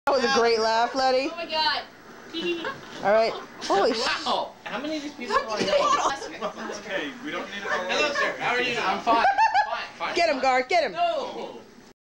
That was a great laugh, Letty. Oh my god. All right. Holy shit. Wow. How many of these people do I know? Okay, we don't need it all. Hello, sir. How are you? I'm fine. Fine. Get him, Garth. Get him. No.